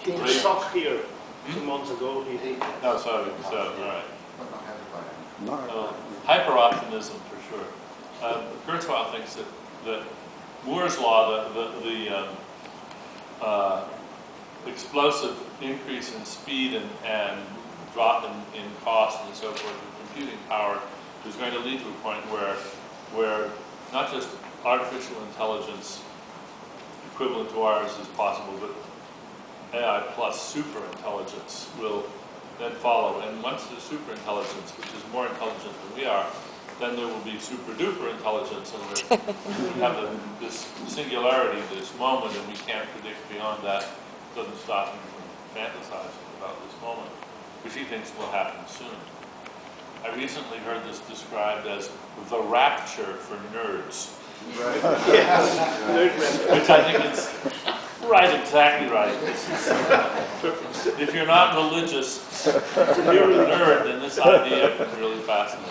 He was stuck here 2 months ago. No, sorry, so, all right. No. Hyper-optimism, for sure. Kurzweil thinks that Moore's law, the explosive increase in speed and drop in cost and so forth in computing power is going to lead to a point where not just artificial intelligence equivalent to ours is possible, but AI plus super intelligence will then follow. And once there's super intelligence, which is more intelligent than we are, then there will be super duper intelligence, and we have this singularity, this moment, and we can't predict beyond that. It doesn't stop him from fantasizing about this moment, which he thinks will happen soon. I recently heard this described as the rapture for nerds. Right. Yes. Which I think is right, exactly right. If you're not religious, if you're a nerd, then this idea is really fascinating.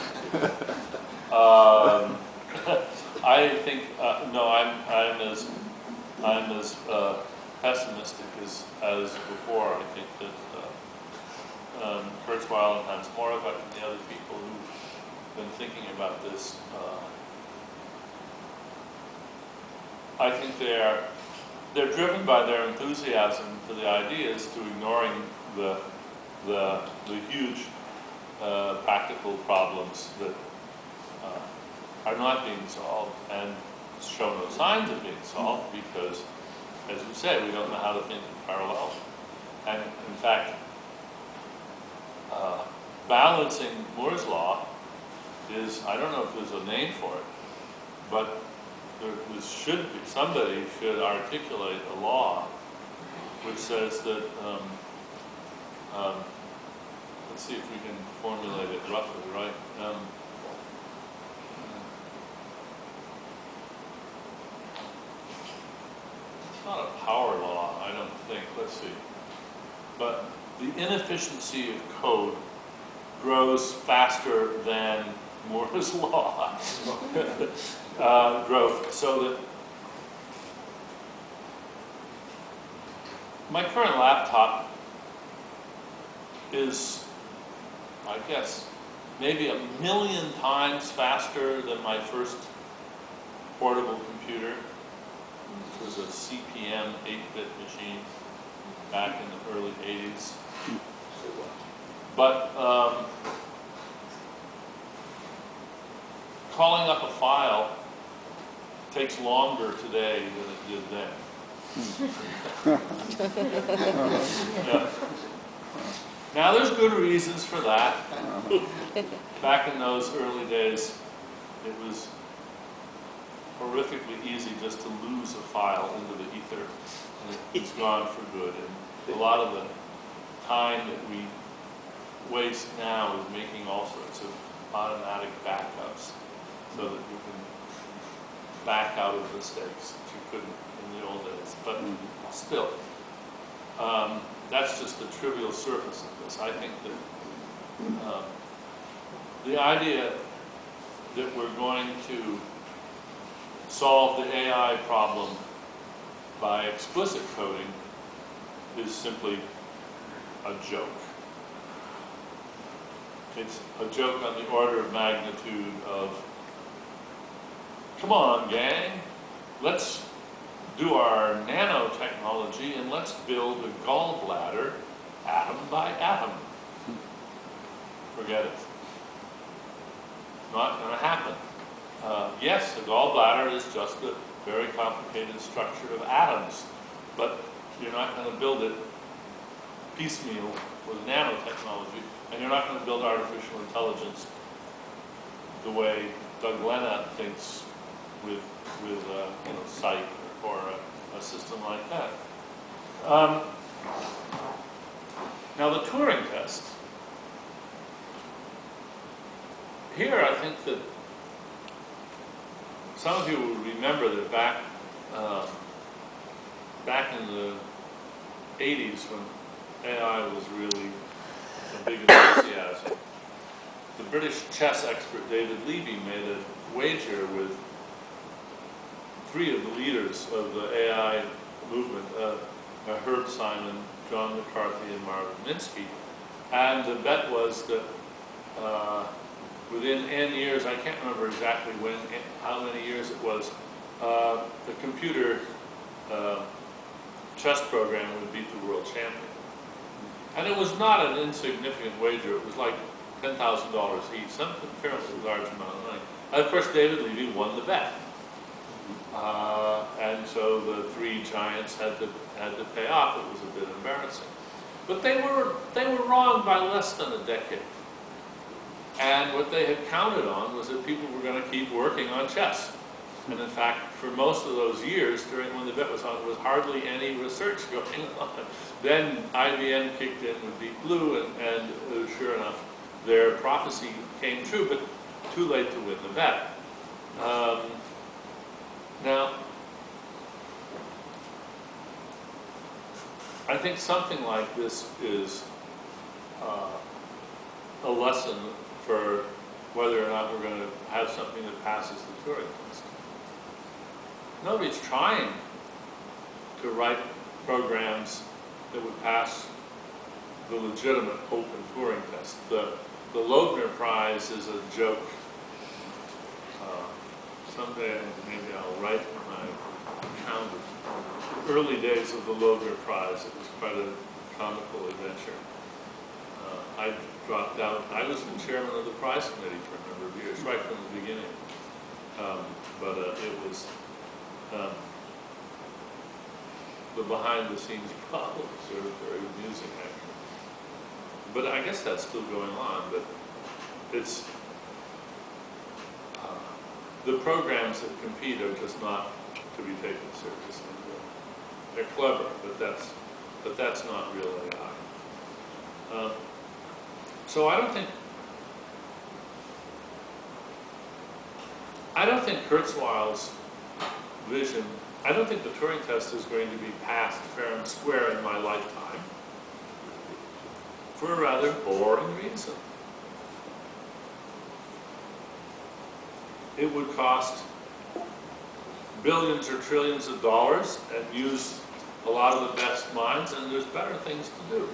I think no, I'm as pessimistic as before. I think that Kurzweil and Hans Moravec and the other people who've been thinking about this, I think they're driven by their enthusiasm for the ideas to ignoring the huge practical problems that are not being solved and show no signs of being solved because, as you say, we don't know how to think in parallel. And in fact, balancing Moore's law is, I don't know if there's a name for it, but there should be, somebody should articulate a law which says that, let's see if we can formulate it roughly, right? It's not a power law, I don't think, let's see. But the inefficiency of code grows faster than Moore's law growth, so that my current laptop is, I guess, maybe 1 million times faster than my first portable computer, which was a CP/M 8-bit machine back in the early 80s. But calling up a file takes longer today than it did then. Yeah. Now there's good reasons for that. Back in those early days, it was horrifically easy just to lose a file into the ether, and it's gone for good. And a lot of the time that we waste now is making all sorts of automatic backups so that you can back out of mistakes that you couldn't in the old days. But still, that's just the trivial surface of this. I think that the idea that we're going to solve the AI problem by explicit coding is simply a joke. It's a joke on the order of magnitude of, come on, gang, let's do our nanotechnology and let's build a gallbladder atom by atom. Forget it. Not going to happen. Yes, the gallbladder is just a very complicated structure of atoms, but you're not going to build it piecemeal with nanotechnology, and you're not going to build artificial intelligence the way Doug Lena thinks with Cyc or a system like that. Now the Turing test. Here I think that some of you will remember that back in the 80s when AI was really a big enthusiasm, the British chess expert David Levy made a wager with 3 of the leaders of the AI movement, Herb Simon, John McCarthy, and Marvin Minsky. And the bet was that within N years, I can't remember exactly when, how many years it was, the computer chess program would beat the world champion. And it was not an insignificant wager. It was like $10,000 each, some fairly large amount of money. And of course, David Levy won the bet. And so the three giants had to pay off. It was a bit embarrassing. But they were wrong by less than a decade. And what they had counted on was that people were going to keep working on chess. And in fact, for most of those years, during when the bet was on, there was hardly any research going on. Then IBM kicked in with Deep Blue, and sure enough, their prophecy came true, but too late to win the bet. Now, I think something like this is a lesson for whether or not we're going to have something that passes the Turing test. Nobody's trying to write programs that would pass the legitimate open Turing test. The Loebner Prize is a joke. Someday maybe I'll write my account of the early days of the Loebner Prize. It was quite a comical adventure. I dropped out. I was the chairman of the prize committee for a number of years, right from the beginning. But it was the behind-the-scenes problems are very amusing, actually. But I guess that's still going on. But it's the programs that compete are just not to be taken seriously. They're clever, but that's not real AI. So I don't think Kurzweil's vision, I don't think the Turing test is going to be passed fair and square in my lifetime for a rather boring reason. It would cost billions or trillions of dollars and use a lot of the best minds, and there's better things to do.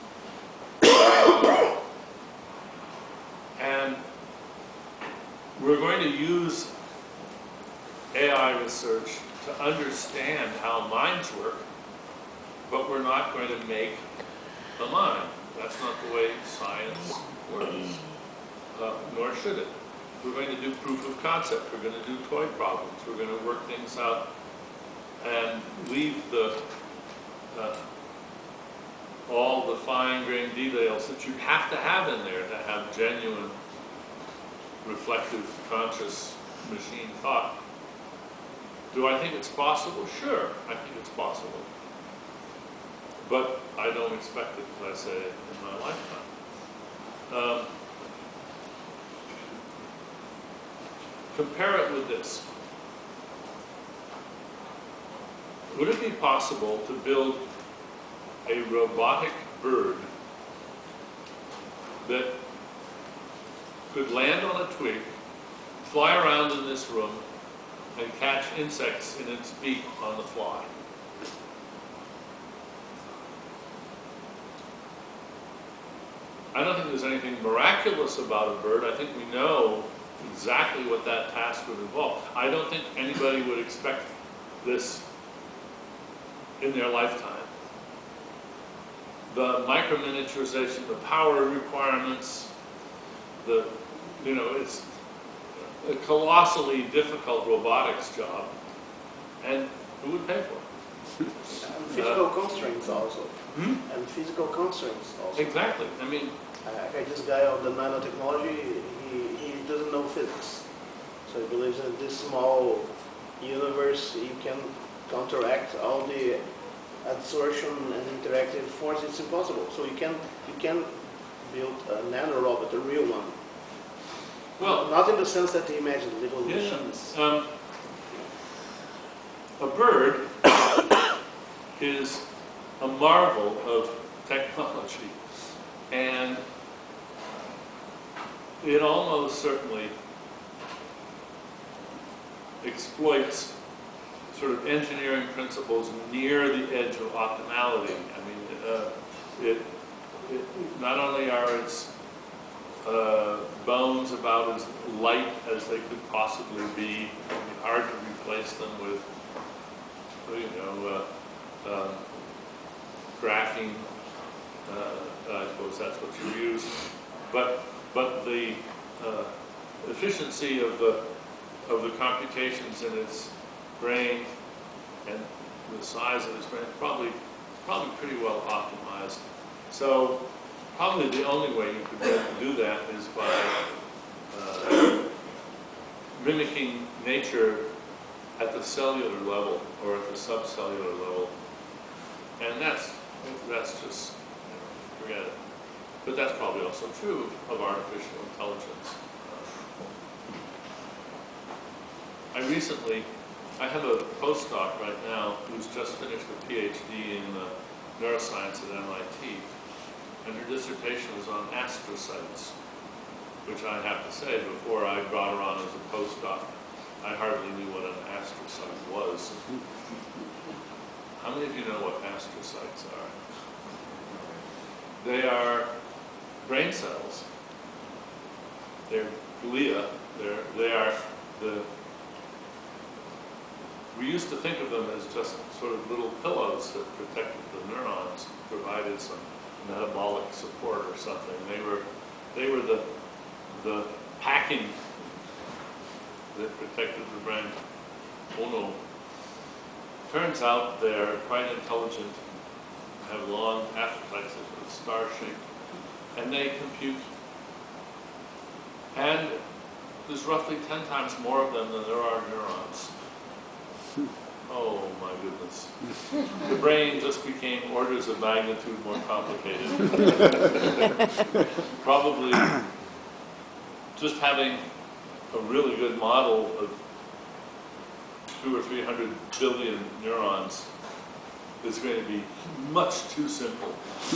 And we're going to use AI research to understand how minds work, but we're not going to make the mind. That's not the way science works, nor should it. We're going to do proof of concept. We're going to do toy problems. We're going to work things out and leave all the fine-grained details that you have to have in there to have genuine, reflective, conscious machine thought. Do I think it's possible? Sure, I think it's possible. But I don't expect it, as I say, in my lifetime. Compare it with this. Would it be possible to build a robotic bird that could land on a twig, fly around in this room, and catch insects in its beak on the fly? I don't think there's anything miraculous about a bird. I think we know exactly what that task would involve. I don't think anybody would expect this in their lifetime. The micro-miniaturization, the power requirements, it's a colossally difficult robotics job, and who would pay for it? And physical constraints also. And physical constraints also. Exactly. I mean, this guy of the nanotechnology, he doesn't know physics. So he believes in this small universe, he can counteract all the adsorption and interactive force. It's impossible. So you can build a nanorobot, a real one. well, Not in the sense that he imagined little machines. A bird is a marvel of technology, and it almost certainly exploits sort of engineering principles near the edge of optimality. I mean, not only are its bones about as light as they could possibly be, it'd be hard to replace them with, you know, graphene. I suppose that's what you use, but the efficiency of the computations in its brain and the size of its brain probably pretty well optimized. So probably the only way you could do that is by mimicking nature at the cellular level or at the subcellular level, and that's just, forget it. But that's probably also true of artificial intelligence. I have a postdoc right now who's just finished a PhD in neuroscience at MIT, and her dissertation was on astrocytes, which I have to say, before I brought her on as a postdoc, I hardly knew what an astrocyte was. How many of you know what astrocytes are? They are brain cells. They're glia. They are the. We used to think of them as just sort of little pillows that protected the neurons, provided some metabolic support or something. They were the packing that protected the brain. Oh no. Turns out they're quite intelligent, have long astrocytes, sort of star-shaped, and they compute. And there's roughly 10 times more of them than there are neurons. Oh my goodness. The brain just became orders of magnitude more complicated. Probably just having a really good model of 200 or 300 billion neurons is going to be much too simple.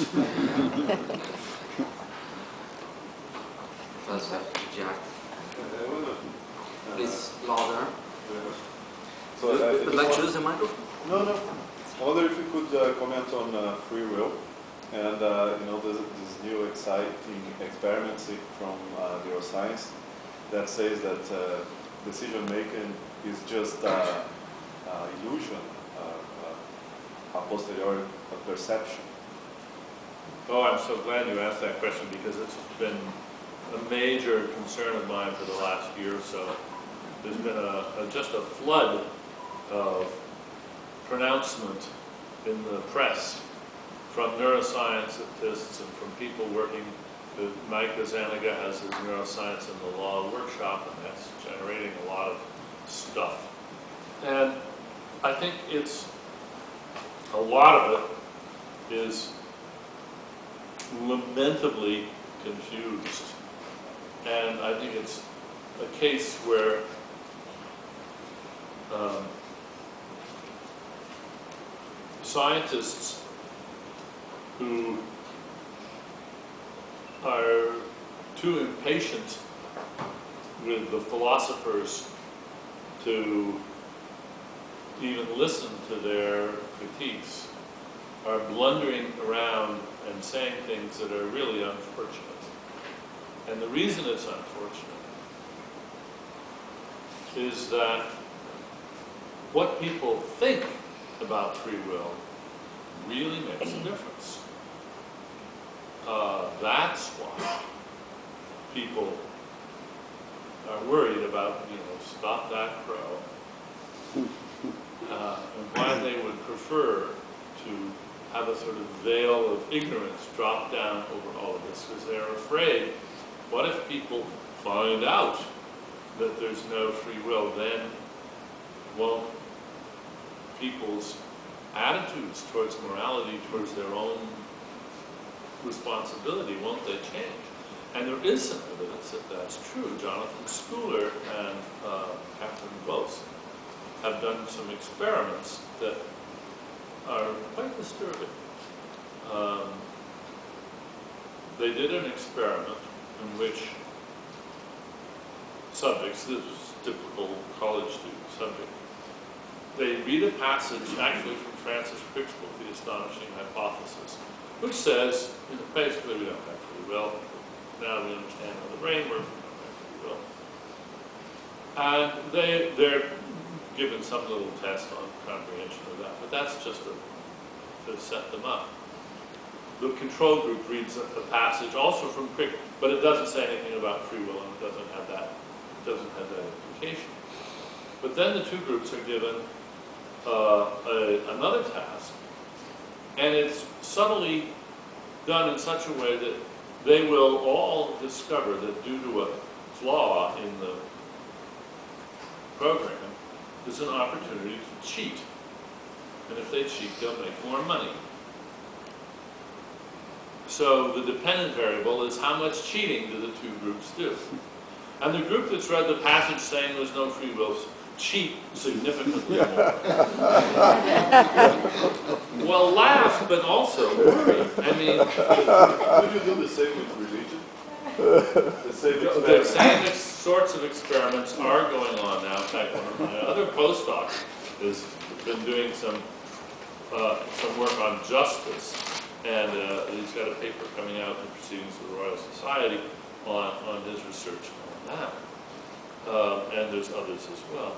Professor Jack, please louder. So Would you like to use the microphone? No. I wonder if you could comment on free will and you know, this new exciting experiments from neuroscience that says that decision making is just illusion, a posteriori perception. Oh, I'm so glad you asked that question, because it's been a major concern of mine for the last year or so. There's been just a flood of pronouncement in the press from neuroscientists and from people working with Mike Gazzaniga has his neuroscience and the law workshop, and that's generating a lot of stuff. And I think a lot of it is lamentably confused. And I think it's a case where scientists who are too impatient with the philosophers to even listen to their critiques are blundering around and saying things that are really unfortunate. And the reason it's unfortunate is that what people think about free will really makes a difference. That's why people are worried about, stop that crow. And why they would prefer to have a sort of veil of ignorance drop down over all of this, because they're afraid, what if people find out that there's no free will? Then won't people's attitudes towards morality, towards their own responsibility, won't they change? And there is some evidence that that's true. Jonathan Schooler and Catherine Vos have done some experiments that are quite disturbing. They did an experiment in which subjects, this is typical college student subject, they read a passage actually from Francis Crick's book, The Astonishing Hypothesis, which says, you know, basically we don't have free will. Now we understand how the brain works, we don't have free will. And they're given some little test on comprehension of that, but that's just to set them up. The control group reads a passage also from Crick, but it doesn't say anything about free will, and it doesn't have that implication. But then the two groups are given another task, and it's subtly done in such a way that they will all discover that due to a flaw in the program, there's an opportunity to cheat. And if they cheat, they'll make more money. So the dependent variable is how much cheating do the two groups do. And the group that's read the passage saying there's no free will cheat significantly more. Well, laugh, but also worry. I mean, Would you do the same with religion? The same the experiment? same sorts of experiments are going on now. In fact, one of my other postdocs has been doing some work on justice, and he's got a paper coming out in the Proceedings of the Royal Society on his research on that. And there's others as well.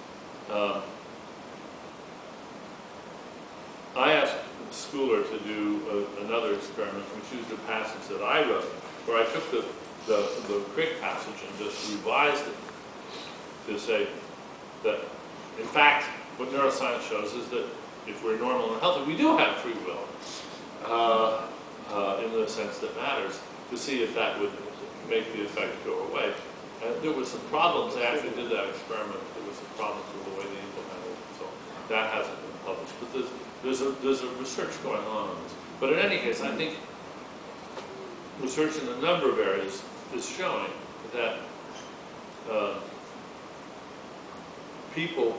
I asked Schooler to do another experiment, which used a passage that I wrote, where I took the Crick passage and just revised it to say that, in fact, what neuroscience shows is that if we're normal and healthy, we do have free will, in the sense that matters, to see if that would make the effect go away. There were some problems. They actually did that experiment. There were some problems with the way they implemented it, so that hasn't been published. But there's a research going on this. But in any case, I think research in a number of areas is showing that people,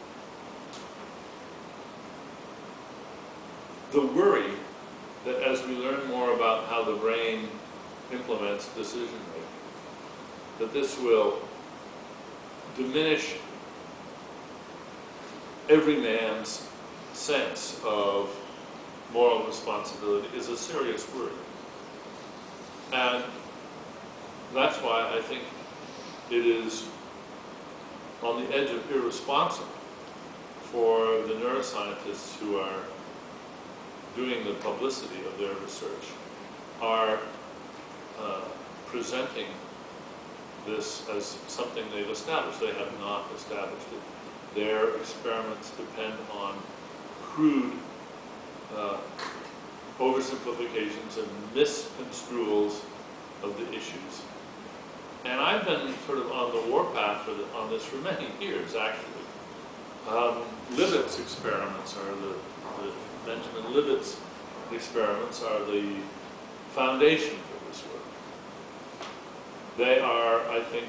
the worry that as we learn more about how the brain implements decision making, that this will diminish every man's sense of moral responsibility is a serious worry. And that's why I think it is on the edge of irresponsible for the neuroscientists who are doing the publicity of their research are presenting this as something they've established. They have not established it. Their experiments depend on crude oversimplifications and misconstruals of the issues. And I've been sort of on the warpath on this for many years, actually. Libet's experiments are the Benjamin Libet's experiments are the foundation for this work. They are, I think,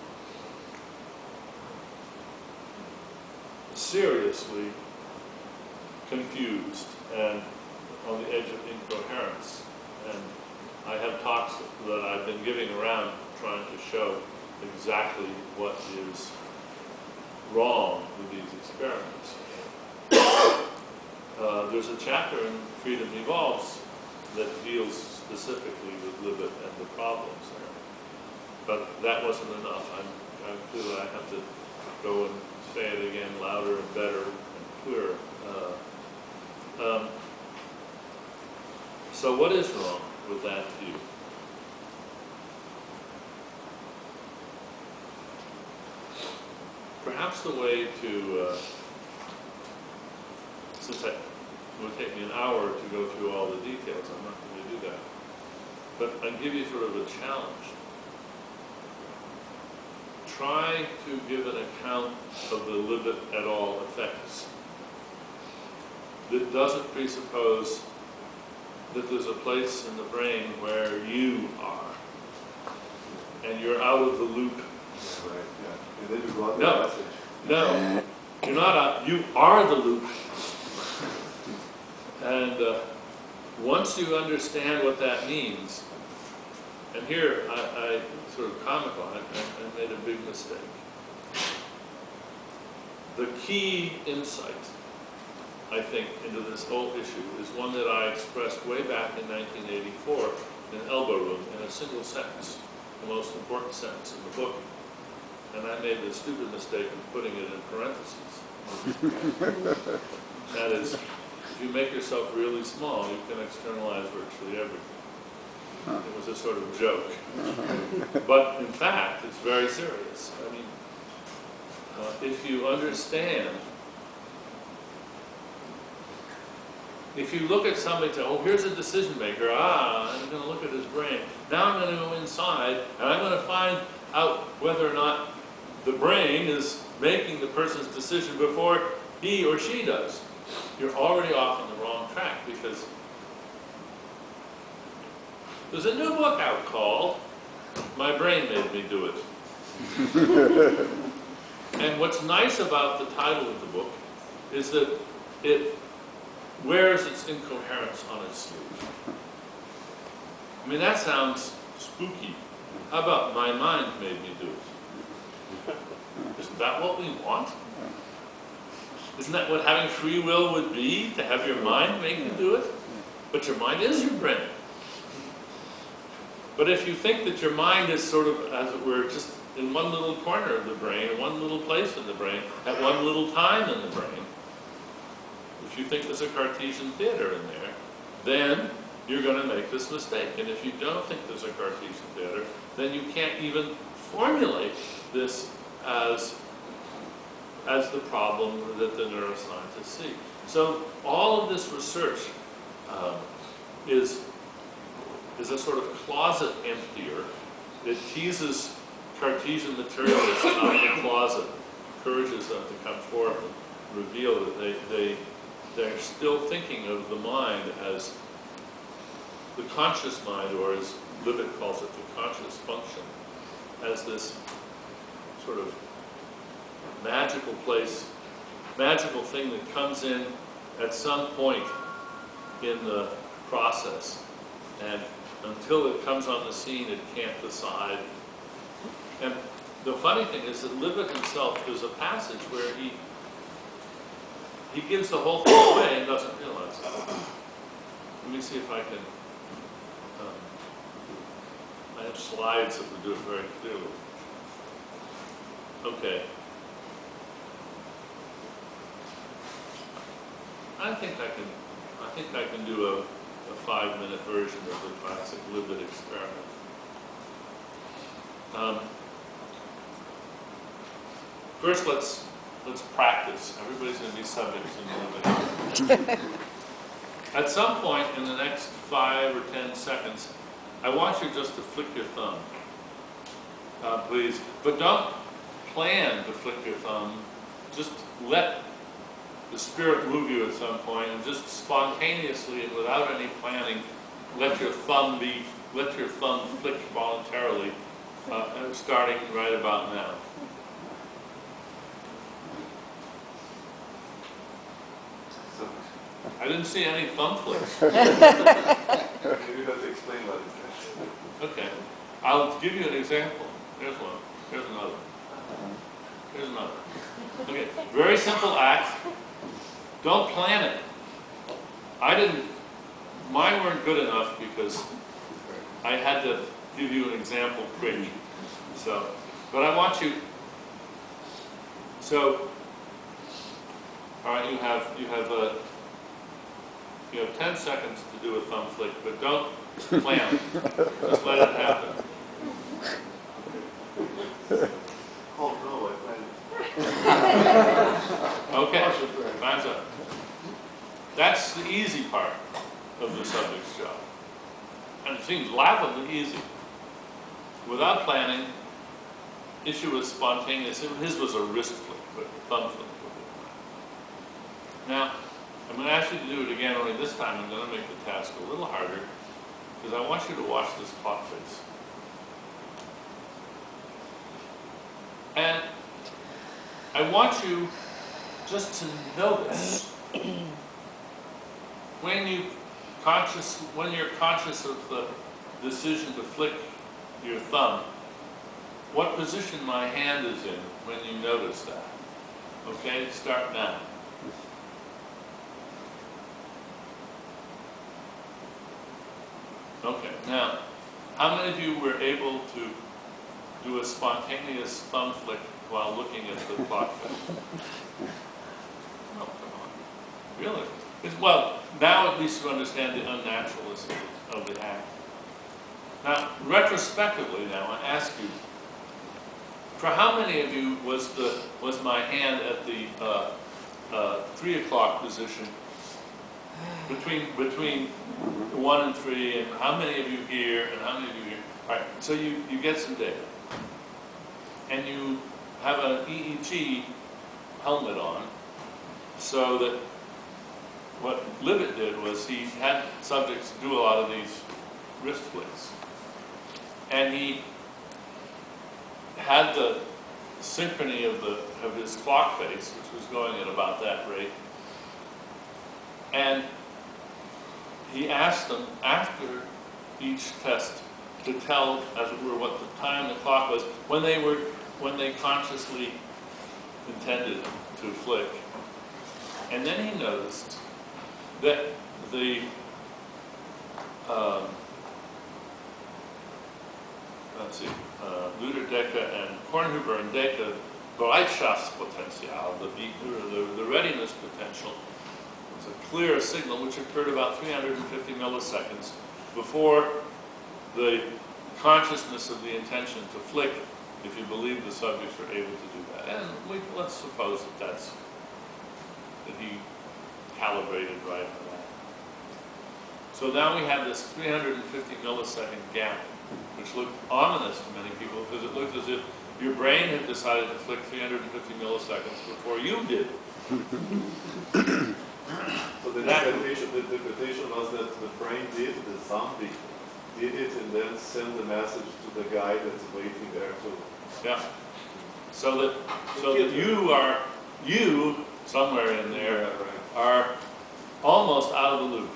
seriously confused and on the edge of incoherence. And I have talks that I've been giving around trying to show exactly what is wrong with these experiments. There's a chapter in Freedom Evolves that deals specifically with Libet and the problems there. But that wasn't enough. I feel that I have to go and say it again louder and better and clearer. So what is wrong with that view? Perhaps the way to, since it would take me an hour to go through all the details, I'm not going to do that. But I'll give you sort of a challenge. Try to give an account of the Libet et al. Effects that doesn't presuppose that there's a place in the brain where you are, and you're out of the loop. Yeah, right, yeah. And then you go on the No. message. No, you're not out, you are the loop. And once you understand what that means, and here I sort of comical, I made a big mistake. the key insight, I think, into this whole issue is one that I expressed way back in 1984 in Elbow Room in a single sentence, the most important sentence in the book. And I made the stupid mistake of putting it in parentheses. That is, if you make yourself really small, you can externalize virtually everything. It was a sort of joke. But in fact, it's very serious. I mean, if you understand, if you look at somebody and say, oh, here's a decision maker, I'm going to look at his brain. Now I'm going to go inside and I'm going to find out whether or not the brain is making the person's decision before he or she does. You're already off on the wrong track, because there's a new book out called My Brain Made Me Do It. And what's nice about the title of the book is that it wears its incoherence on its sleeve. I mean, that sounds spooky. How about My Mind Made Me Do It? Isn't that what we want? Isn't that what having free will would be? To have your mind make you do it? But your mind is your brain. But if you think that your mind is sort of, as it were, just in one little corner of the brain, in one little place in the brain, at one little time in the brain, if you think there's a Cartesian theater in there, then you're going to make this mistake. And if you don't think there's a Cartesian theater, then you can't even formulate this as the problem that the neuroscientists see. So all of this research is a sort of closet emptier. It teases Cartesian materialists out of the closet, encourages them to come forth and reveal that they're still thinking of the mind as the conscious mind, or as Libet calls it, the conscious function, as this sort of magical place, magical thing that comes in at some point in the process. And until it comes on the scene, it can't decide. And the funny thing is that Libet himself, there's a passage where he gives the whole thing away and doesn't realize it. Let me see if I can, I have slides that would do it very clearly. Okay. I think I can do a 5-minute version of the classic Libet experiment. First, let's practice. Everybody's going to be subjects in Libet. At some point in the next 5 or 10 seconds, I want you just to flick your thumb, please. But don't plan to flick your thumb. Just let the spirit move you at some point, and just spontaneously and without any planning, let your thumb flick voluntarily, starting right about now. I didn't see any thumb flicks. Maybe you have to explain what is that. Okay, I'll give you an example. Here's one. Here's another. Here's another. Okay, very simple act. Don't plan it. Mine weren't good enough because I had to give you an example quick. So, but I want you, so, all right, you have 10 seconds to do a thumb flick, but don't plan it. Just let it happen. Oh no, I planned. Okay, time's up. That's the easy part of the subject's job. And it seems laughably easy. Without planning, issue was spontaneous. His was a wrist flick, but thumb flick. Now, I'm going to ask you to do it again, only this time I'm going to make the task a little harder, because I want you to watch this clock face. And I want you just to notice when you're conscious of the decision to flick your thumb, what position my hand is in when you notice that. Okay, start now. Okay, now, how many of you were able to do a spontaneous thumb flick while looking at the clock face? Oh, come on. Really? Well, now at least you understand the unnaturalness of the act. Now, retrospectively now, I ask you, for how many of you was my hand at the 3 o'clock position between 1 and 3, and how many of you here, and how many of you here? All right, so you get some data, and you have an EEG helmet on, so that what Libet did was he had subjects do a lot of these wrist flicks, and he had the synchrony of his clock face, which was going at about that rate, and he asked them after each test to tell, as it were, what the time the clock was when they consciously intended to flick. And then he noticed that the let's see, Luder-Decker and Kornhuber and Decker Bereitschaftspotential, the readiness potential, was a clear signal which occurred about 350 milliseconds before the consciousness of the intention to flick, if you believe the subjects were able to do that. And let's suppose that he calibrated right for that. So now we have this 350 millisecond gap, which looked ominous to many people because it looked as if your brain had decided to flick 350 milliseconds before you did. So the interpretation was that the brain did, the zombie did it, and then send the message to the guy that's waiting there to. Yeah. So that you somewhere in there are almost out of the loop.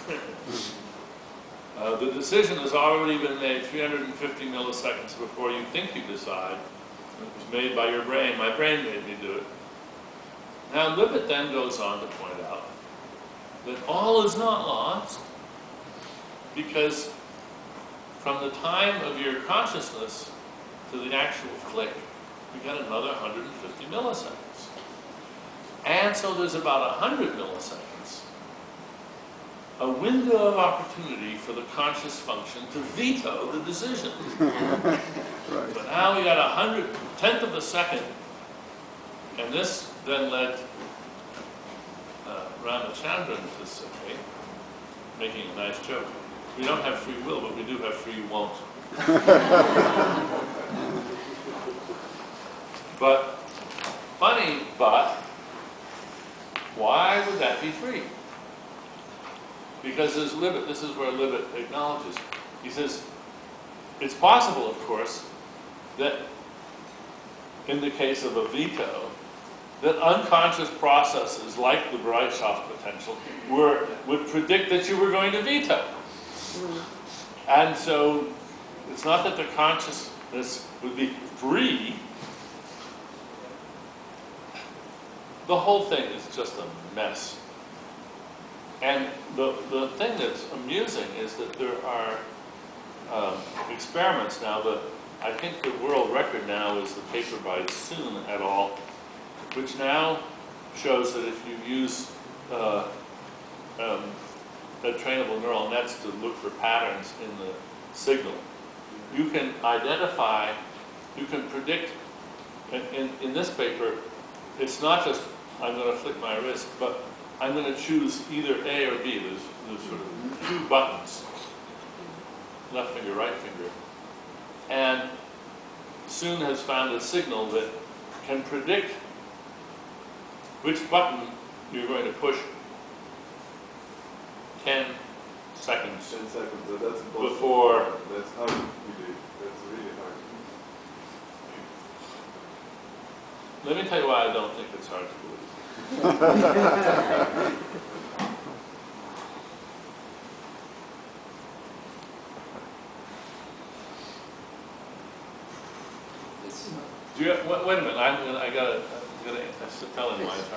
The decision has already been made 350 milliseconds before you think you decide. It was made by your brain. My brain made me do it. Now, Libet then goes on to point out that all is not lost, because from the time of your consciousness to the actual flick, you got another 150 milliseconds. And so there's about 100 milliseconds, a window of opportunity for the conscious function to veto the decision. Right. But now we got 100th of a second, and this then led Ramachandran to say, making a nice joke, we don't have free will, but we do have free won't. But, funny, but, why would that be free? Because as Libet, this is where Libet acknowledges, he says, it's possible, of course, that in the case of a veto, that unconscious processes like the Bereitschaft potential would predict that you were going to veto. And so it's not that the consciousness would be free. The whole thing is just a mess. And the thing that's amusing is that there are experiments now, but I think the world record now is the paper by Soon et al., which now shows that if you use trainable neural nets to look for patterns in the signal, you can identify, you can predict, in this paper, it's not just I'm going to flick my wrist, but I'm going to choose either A or B. There's sort of two buttons, left finger, right finger. And Soon has found a signal that can predict which button you're going to push 10 seconds 10 seconds, so that's impossible. before. That's hard to believe. That's really hard. Let me tell you why I don't think it's hard to believe. It's, Do you, wait a minute, I gotta tell him why it's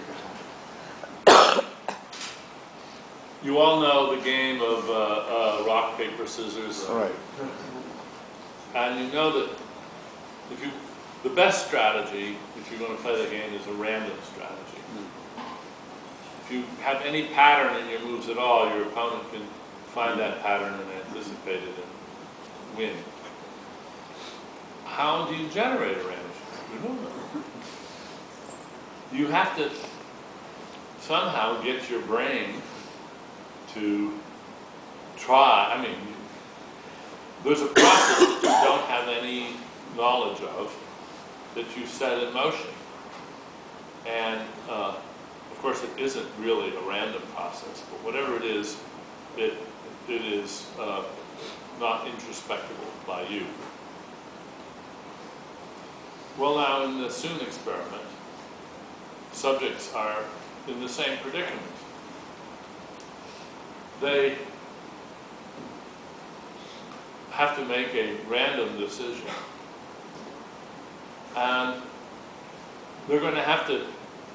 hard. You all know the game of rock, paper, scissors. All right. And you know that the best strategy, if you're going to play the game, is a random strategy. If you have any pattern in your moves at all, your opponent can find that pattern and anticipate it and win. How do you generate a random strategy? You don't know. You have to somehow get your brain to try. I mean, there's a process that you don't have any knowledge of that you set in motion. And of course it isn't really a random process, but whatever it is not introspectable by you. Well, now in the Soon experiment, subjects are in the same predicament. They have to make a random decision. And they're going to have to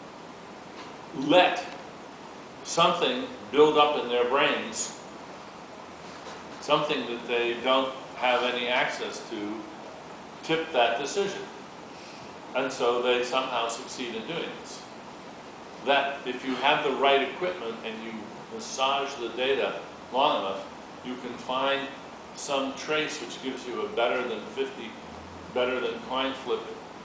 let something build up in their brains, something that they don't have any access to, tip that decision. And so they somehow succeed in doing this. That if you have the right equipment and you massage the data long enough, you can find some trace which gives you a better than coin flip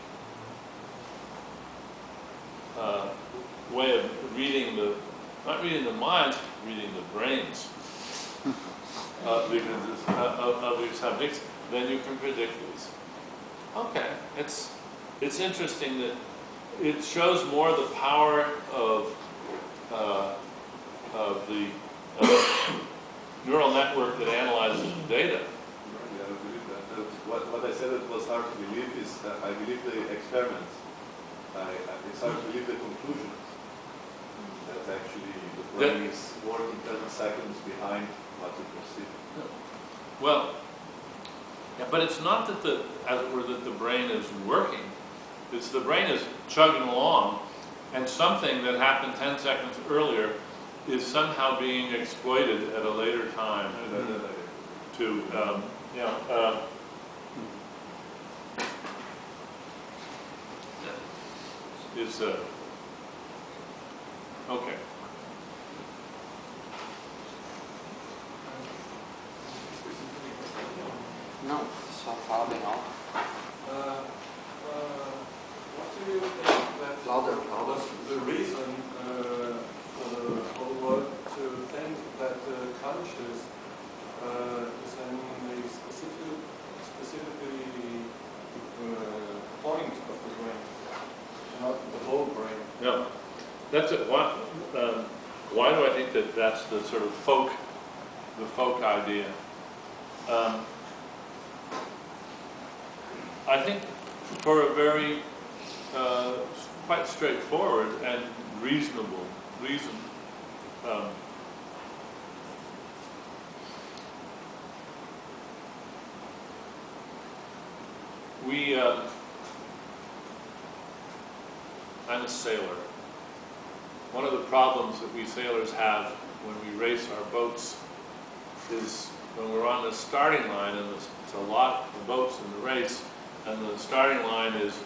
way of reading not reading the minds, reading the brains of your subjects, then you can predict these. Okay, it's interesting that it shows more the power of the neural network that analyzes data. Yeah, I believe that. What I said that was hard to believe is I believe the experiments. It's hard to believe the conclusions. That actually the brain is working 10 seconds behind what you perceive. Well, yeah, but it's not that that the brain is working. It's the brain is chugging along, and something that happened 10 seconds earlier is somehow being exploited at a later time to, okay. Não, só fala bem alto. What do you think that Louder, louder. was the reason for the whole world to think that the conscious is in a specifically point of the brain, not the whole brain? No, that's it. Why do I think that that's the sort of folk idea? I think for a very quite straightforward and reasonable reason. I'm a sailor. One of the problems that we sailors have when we race our boats is when we're on the starting line, and it's a lot of boats in the race, and the starting line is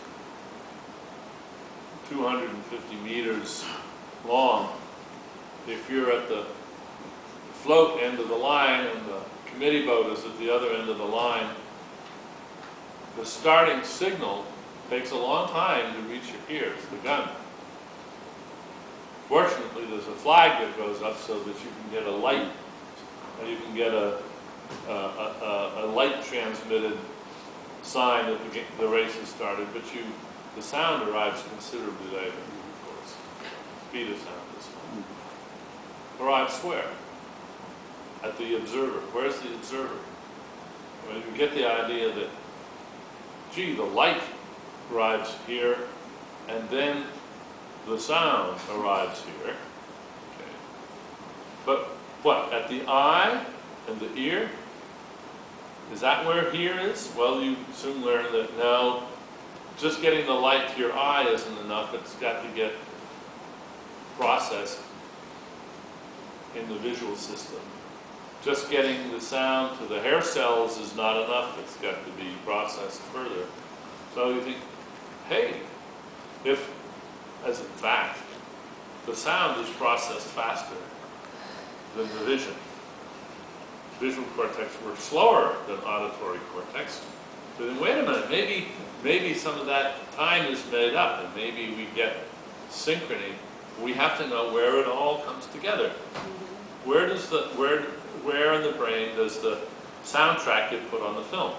250 meters long. If you're at the float end of the line and the committee boat is at the other end of the line, the starting signal takes a long time to reach your ears, the gun. Fortunately, there's a flag that goes up so that you can get a light, you can get a light transmitted sign that the race has started, but the sound arrives considerably later, of course. Speed of sound is arrives where? At the observer. Where's the observer? Well, you get the idea that, gee, the light arrives here, and then the sound arrives here. Okay. But what? At the eye and the ear? Is that where here is? Well, you soon learn that no, just getting the light to your eye isn't enough. It's got to get processed in the visual system. Just getting the sound to the hair cells is not enough. It's got to be processed further. So you think, hey, if, as a fact, the sound is processed faster than the vision. Visual cortex works slower than auditory cortex. So then wait a minute, maybe some of that time is made up and maybe we get synchrony. We have to know where it all comes together. Where in the brain does the soundtrack get put on the film?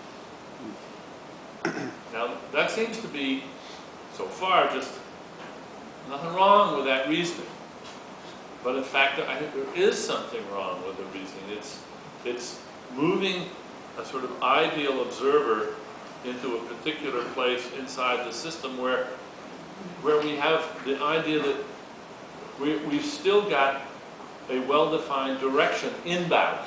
Now that seems to be, so far, just nothing wrong with that reasoning. But in fact, I think there is something wrong with the reasoning. It's moving a sort of ideal observer into a particular place inside the system where we have the idea that we've still got a well-defined direction inbound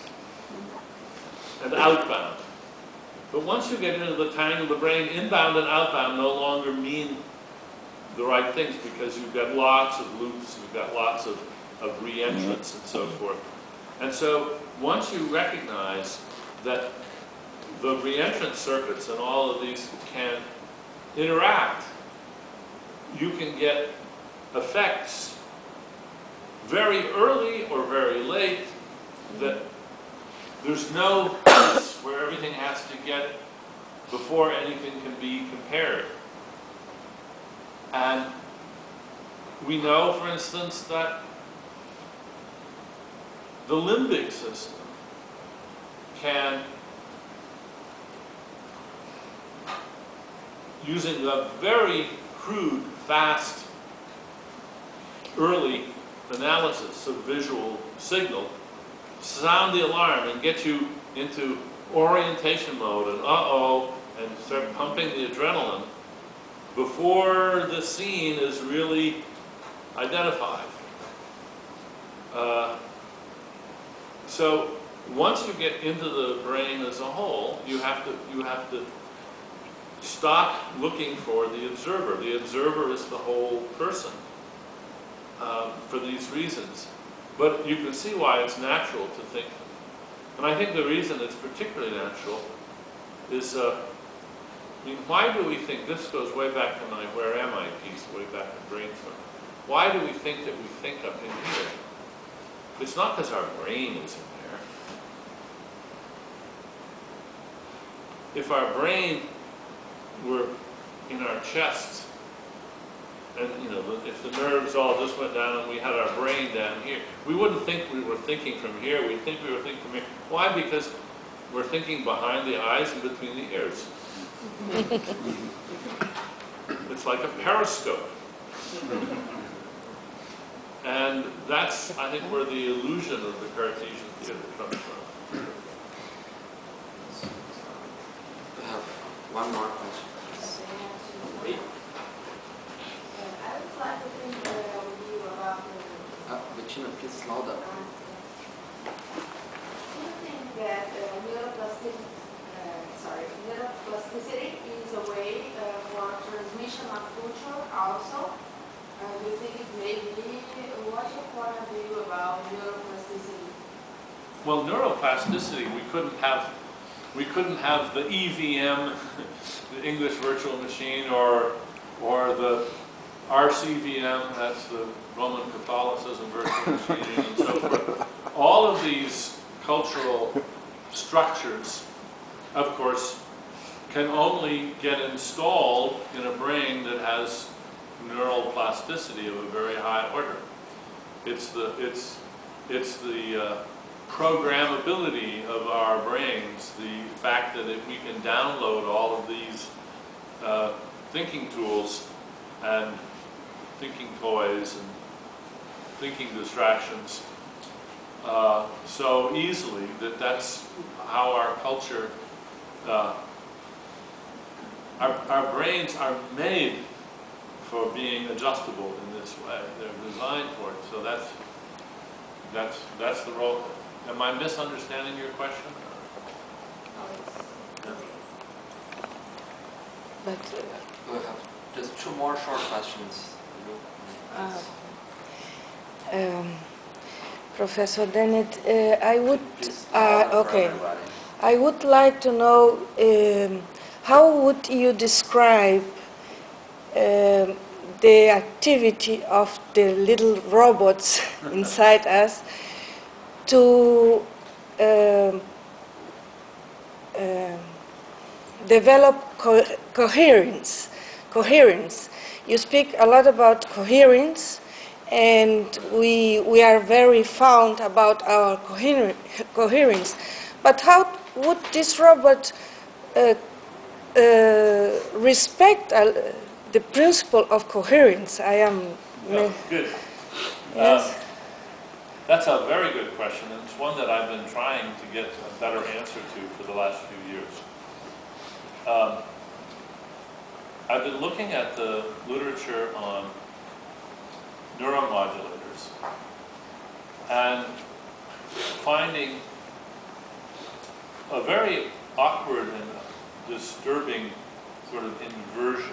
and outbound. But once you get into the tang of the brain, inbound and outbound no longer mean the right things because you've got lots of loops, you've got lots of re-entrance and so forth. And so once you recognize that the re-entrance circuits and all of these can interact, you can get effects very early or very late that there's no place where everything has to get before anything can be compared. And we know, for instance, that the limbic system can, using a very crude, fast, early analysis of visual signal, sound the alarm and get you into orientation mode and uh-oh, and start pumping the adrenaline before the scene is really identified. So once you get into the brain as a whole, you have to stop looking for the observer. The observer is the whole person for these reasons. But you can see why it's natural to think. And I think the reason it's particularly natural is, I mean, why do we think, this goes way back to my Where Am I piece, way back in brainstorm. Why do we think that we think up in here? It's not because our brain is in there. If our brain were in our chest, and you know, if the nerves all just went down and we had our brain down here, we wouldn't think we were thinking from here, we'd think we were thinking from here. Why? Because we're thinking behind the eyes and between the ears. It's like a periscope. And that's, I think, where the illusion of the Cartesian theater comes from. I have one more question. I would like to think with you about Bettina, please slow down. do you think that neuroplasticity is a way for transmission of culture also? Do you think it may be? What's your point of view about neuroplasticity? Well, neuroplasticity, we couldn't have the EVM, the English virtual machine, or the RCVM, that's the Roman Catholicism virtual machine, and so forth. All of these cultural structures, of course, can only get installed in a brain that has neural plasticity of a very high order. It's the programmability of our brains, the fact that if we can download all of these thinking tools and thinking toys and thinking distractions so easily, that's how our culture, our brains are made for being adjustable in this way. They're designed for it. So that's the role. Am I misunderstanding your question? but We have just two more short questions. Professor Dennett, I would Please, for okay. everybody. I would like to know how would you describe the activity of the little robots inside us to develop coherence. You speak a lot about coherence, and we are very fond about our coherence. But how would this robot respect the principle of coherence? I am... Oh, good. Yes. That's a very good question, and it's one that I've been trying to get a better answer to for the last few years. I've been looking at the literature on neuromodulators and finding a very awkward and disturbing sort of inversion.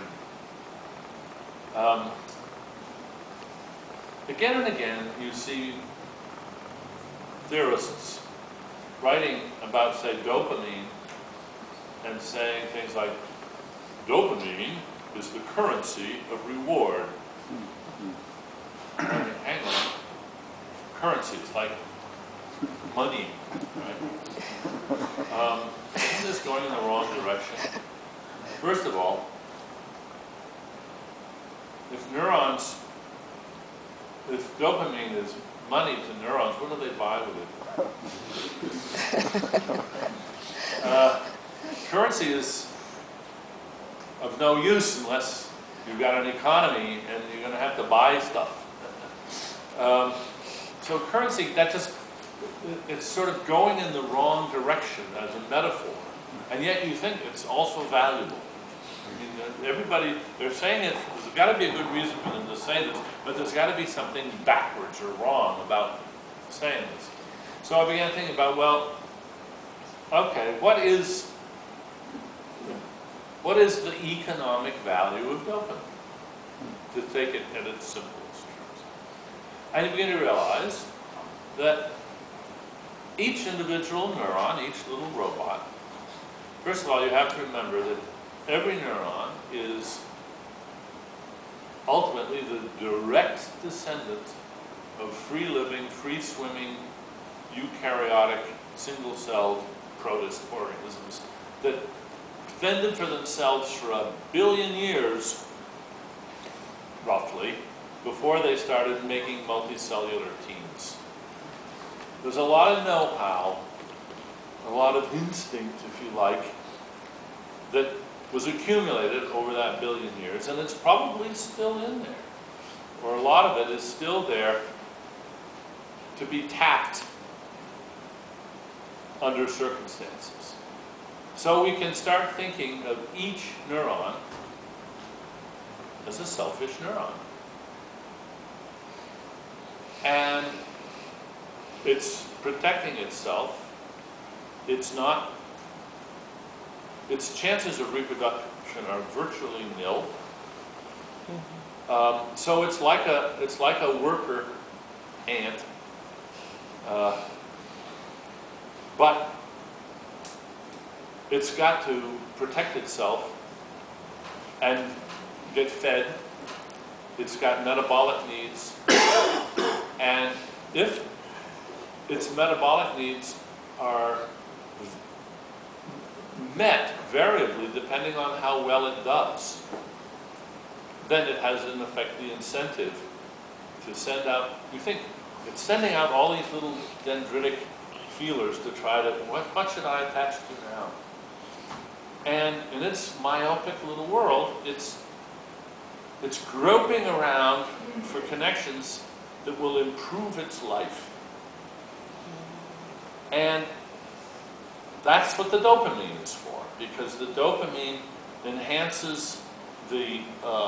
Again and again, you see theorists writing about, say, dopamine and saying things like, dopamine is the currency of reward. I mean, hang on. Currency is like money, right? Isn't this going in the wrong direction? First of all, if dopamine is money to neurons, what do they buy with it? Currency is of no use unless you've got an economy and you're going to have to buy stuff. So currency, it's sort of going in the wrong direction as a metaphor, and yet you think it's also valuable. I mean, everybody, they're saying it, there's got to be a good reason for them to say this, but there's got to be something backwards or wrong about saying this. So I began thinking about, well, okay, what is the economic value of dopamine? To take it at its simplest terms. And you begin to realize that each individual neuron, each little robot, first of all, you have to remember that every neuron is ultimately the direct descendant of free-living, free-swimming, eukaryotic, single-celled protist organisms that fended for themselves for 1 billion years, roughly, before they started making multicellular teams. There's a lot of know-how, a lot of instinct, if you like, that was accumulated over that 1 billion years, and it's probably still in there. Or a lot of it is still there to be tapped under circumstances. So we can start thinking of each neuron as a selfish neuron. And it's protecting itself. Its chances of reproduction are virtually nil. So it's like a worker ant, but it's got to protect itself and get fed. It's got metabolic needs, and if its metabolic needs are met variably depending on how well it does, then it has in effect the incentive to send out, you think, it's sending out all these little dendritic feelers to try to, what should I attach to now? And in its myopic little world, it's groping around for connections that will improve its life. And that's what the dopamine is for, because the dopamine enhances the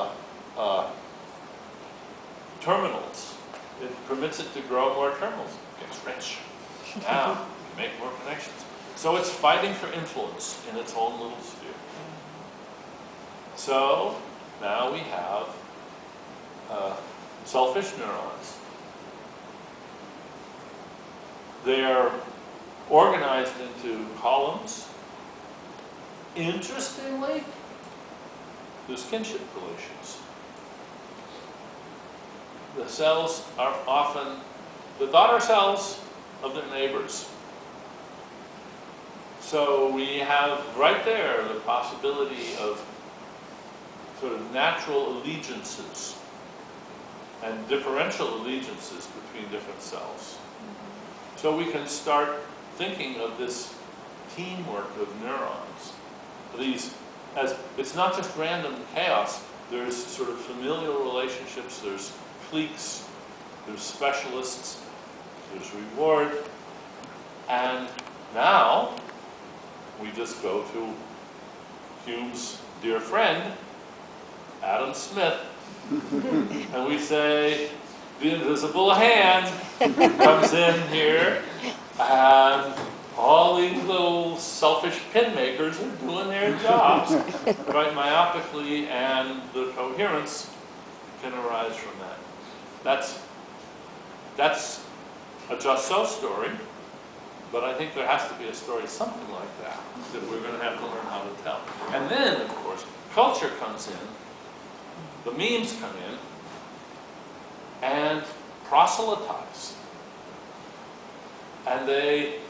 terminals. It permits it to grow more terminals. It gets rich. Now, you make more connections. So it's fighting for influence in its own little sphere. So now we have selfish neurons. They are organized into columns. Interestingly, there's kinship relations. The cells are often the daughter cells of their neighbors. So we have right there the possibility of sort of natural allegiances and differential allegiances between different cells. So we can start thinking of this teamwork of neurons. These, as it's not just random chaos, there's sort of familial relationships, there's cliques, there's specialists, there's reward, and now we just go to Hume's dear friend, Adam Smith, and we say, the invisible hand comes in here, and all these little selfish pin makers are doing their jobs quite myopically, and the coherence can arise from that. That's a just so story, but I think there has to be a story something like that we're going to have to learn how to tell. And then, of course, culture comes in, the memes come in, and proselytize. And they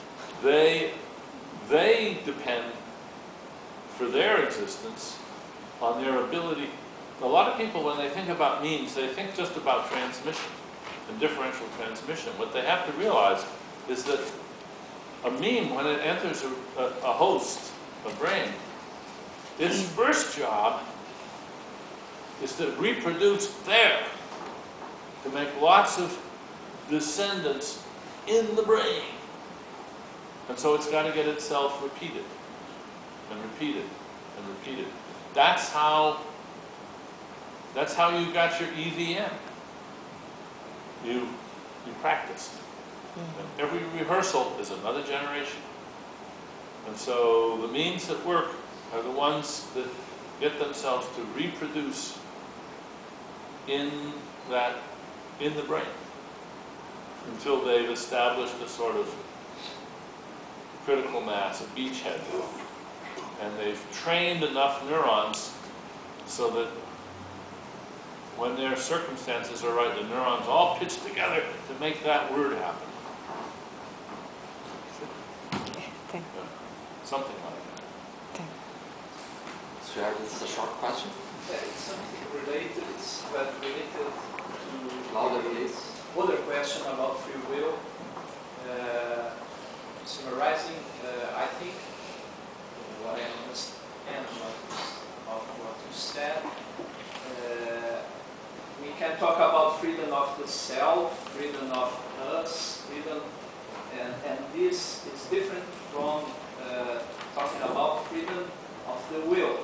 depend for their existence on their ability. A lot of people, when they think about memes, they think just about transmission and differential transmission. What they have to realize is that a meme, when it enters a host, a brain, its first job is to reproduce there, to make lots of descendants in the brain. And so it's got to get itself repeated, and repeated, and repeated. That's how you got your EVM. You practiced. And every rehearsal is another generation. And so the memes that work are the ones that get themselves to reproduce in the brain until they've established a sort of critical mass, a beachhead. And they've trained enough neurons so that when their circumstances are right, the neurons all pitch together to make that word happen. Something like that. Sir, this is a short question. It's something related, but related to Louder, please. other question about free will. Summarizing, I think what I understand of what you said, we can talk about freedom of the self, freedom of us, freedom, and this is different from talking about freedom of the will.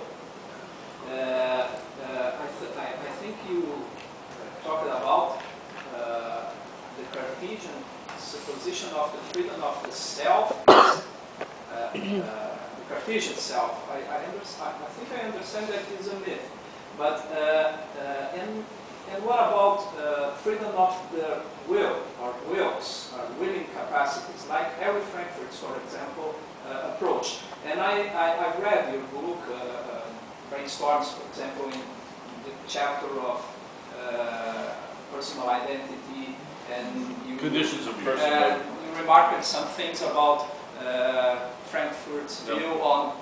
I think you talked about the Cartesian supposition of the freedom of the self, the Cartesian self. I think I understand that is a myth. But and what about freedom of the will, or wills, or willing capacities, like Harry Frankfurt's, for example, approach? And I've read your book, Brainstorms, for example, in the chapter of personal identity, and you Conditions of personal you remarked some things about Frankfurt's view on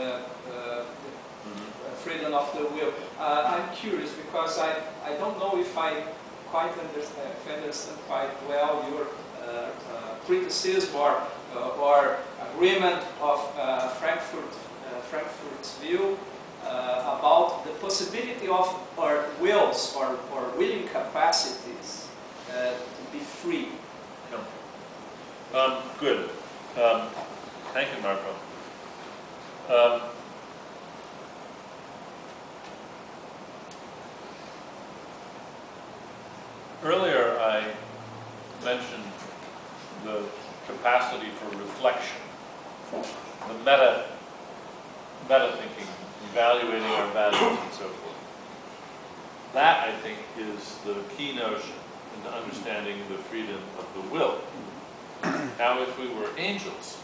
freedom of the will. I'm curious because I don't know if I quite understand quite well your criticism or agreement of Frankfurt's view about the possibility of our wills or willing capacities to be free. Good. Thank you, Marco. Earlier I mentioned the capacity for reflection, the meta-thinking, evaluating our values and so forth. That, I think, is the key notion in understanding the freedom of the will. Now, if we were angels,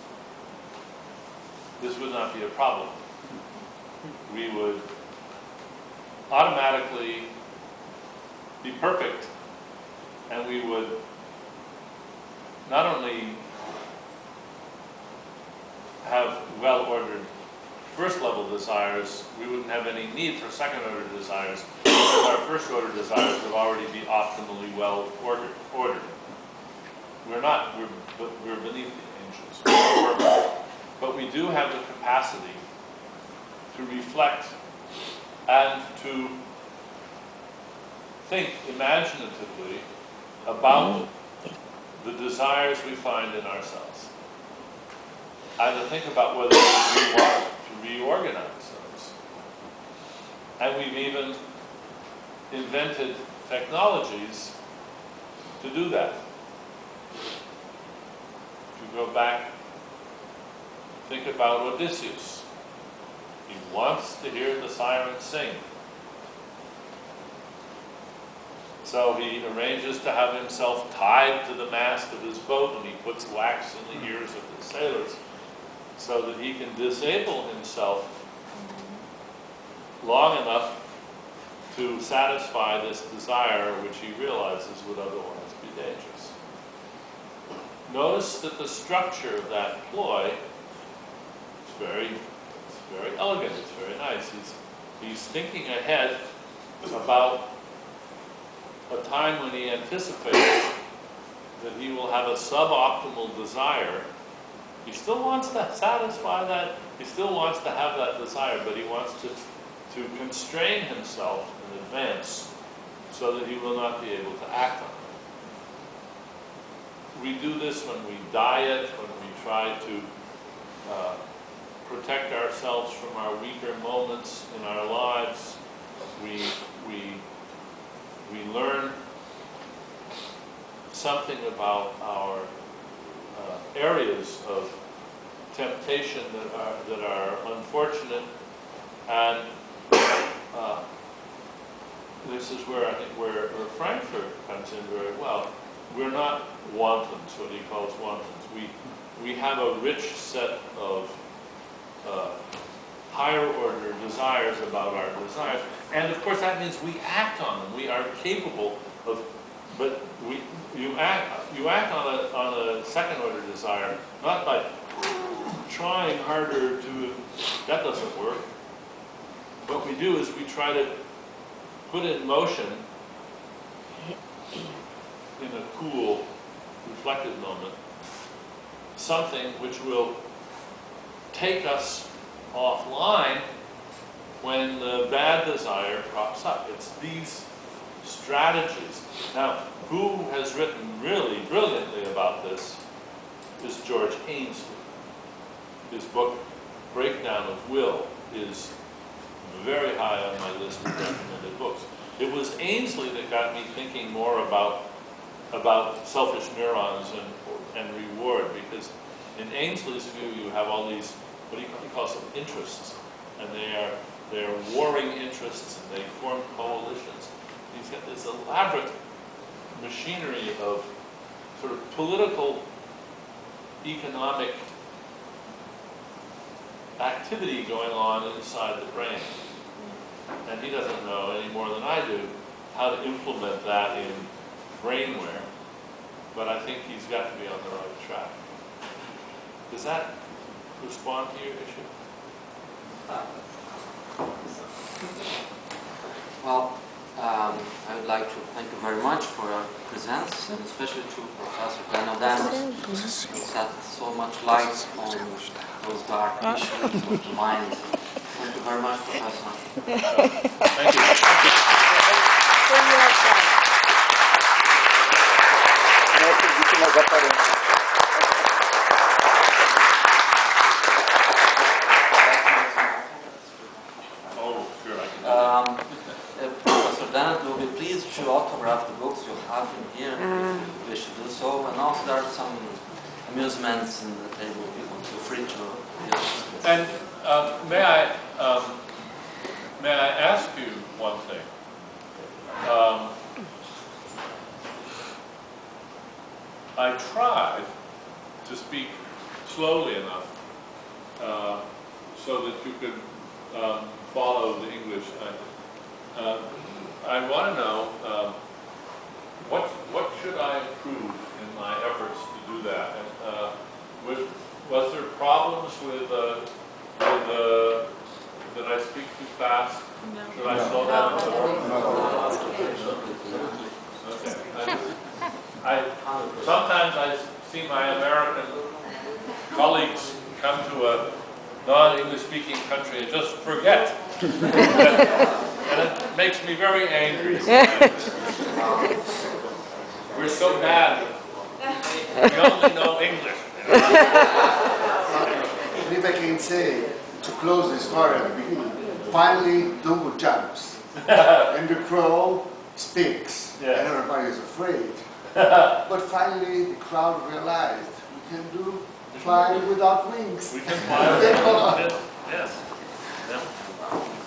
this would not be a problem. We would automatically be perfect, and we would not only have well-ordered first-level desires, we wouldn't have any need for second-order desires, because our first-order desires would already be optimally well-ordered. We're beneath the angels. We're perfect. But we do have the capacity to reflect and to think imaginatively about the desires we find in ourselves. And to think about whether we want to reorganize those. And we've even invented technologies to do that. If you go back, think about Odysseus. He wants to hear the sirens sing. So he arranges to have himself tied to the mast of his boat, and he puts wax in the ears of the sailors so that he can disable himself long enough to satisfy this desire which he realizes would otherwise be dangerous. Notice that the structure of that ploy is very elegant, it's very nice. He's thinking ahead about a time when he anticipates that he will have a suboptimal desire. He still wants to satisfy that, he still wants to have that desire, but he wants to constrain himself in advance so that he will not be able to act on it. We do this when we diet, when we try to protect ourselves from our weaker moments in our lives. We learn something about our areas of temptation that are unfortunate, and this is where I think where Frankfurt comes in very well. We're not wantons, what he calls wantons. We have a rich set of higher order desires about our desires, and of course that means we act on them. We are capable of, but you act on a second order desire not by trying harder to. That doesn't work. What we do is we try to put in motion in a cool, reflective moment something which will take us offline when the bad desire crops up. It's these strategies. Now, who has written really brilliantly about this is George Ainsley. His book, Breakdown of Will, is very high on my list of recommended books. It was Ainsley that got me thinking more about selfish neurons and reward, because in Ainsley's view you have all these, what he calls them, interests, and they're warring interests, and they form coalitions. He's got this elaborate machinery of sort of political, economic activity going on inside the brain. And he doesn't know any more than I do how to implement that in brainware. But I think he's got to be on the right track. Does that respond to your issue? Well, I would like to thank you very much for your presence, and especially to Professor Planodamus, who set so much light on those dark issues of the mind. Thank you very much, Professor. Thank you. Oh, sure, I can do Professor Dennett will be pleased to autograph the books you have in here, if you wish to do so. And also there are some amusements in the table. free to. And may I ask you one thing? I tried to speak slowly enough so that you could follow the English. I want to know what should I improve in my efforts to do that? And was there problems with did I speak too fast? No. Should I slow down? Okay. Sometimes I see my American colleagues come to a non-English speaking country and just forget. And it makes me very angry. We're so bad. We only know English. And if I can say, to close the story at the beginning, finally Dumbo jumps, and the crow speaks, Yeah. and everybody is afraid. But finally the crowd realized we can do fly without wings. We can fly. Thank God. Yes. Yeah.